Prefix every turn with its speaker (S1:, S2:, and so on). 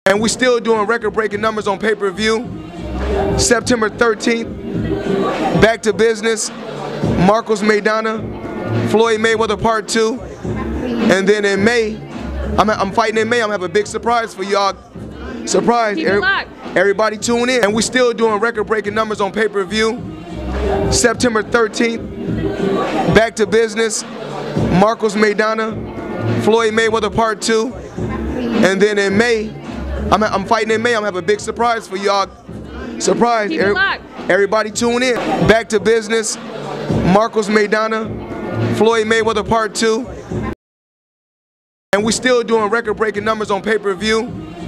S1: And we still doing record-breaking numbers on pay-per-view. September 13th, Back to Business, Marcos Maidana, Floyd Mayweather Part 2. And then in May, I'm fighting in May. I'm gonna have a big surprise for y'all. Surprise. Everybody tune in. And we still doing record-breaking numbers on pay-per-view. September 13th, Back to Business, Marcos Maidana, Floyd Mayweather Part 2. And then in May, I'm fighting in May. I'm gonna have a big surprise for y'all. Surprise. Everybody tune in. Back to Business, Marcos Maidana, Floyd Mayweather Part 2. And we still doing record-breaking numbers on pay-per-view.